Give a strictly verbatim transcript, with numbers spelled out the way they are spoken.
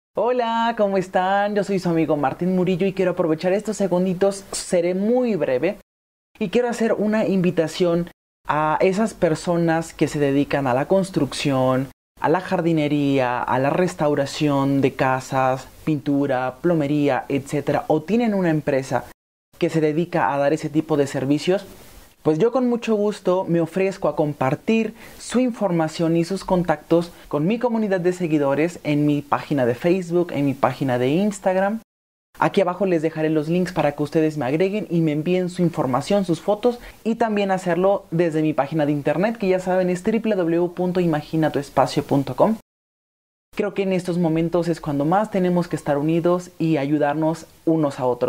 Hola, ¿cómo están? Yo soy su amigo Martín Murillo y quiero aprovechar estos segunditos, seré muy breve y quiero hacer una invitación a esas personas que se dedican a la construcción, a la jardinería, a la restauración de casas, pintura, plomería, etcétera, o tienen una empresa que se dedica a dar ese tipo de servicios. Pues yo con mucho gusto me ofrezco a compartir su información y sus contactos con mi comunidad de seguidores en mi página de Facebook, en mi página de Instagram. Aquí abajo les dejaré los links para que ustedes me agreguen y me envíen su información, sus fotos, y también hacerlo desde mi página de internet, que ya saben es w w w punto imagina tu espacio punto com. Creo que en estos momentos es cuando más tenemos que estar unidos y ayudarnos unos a otros.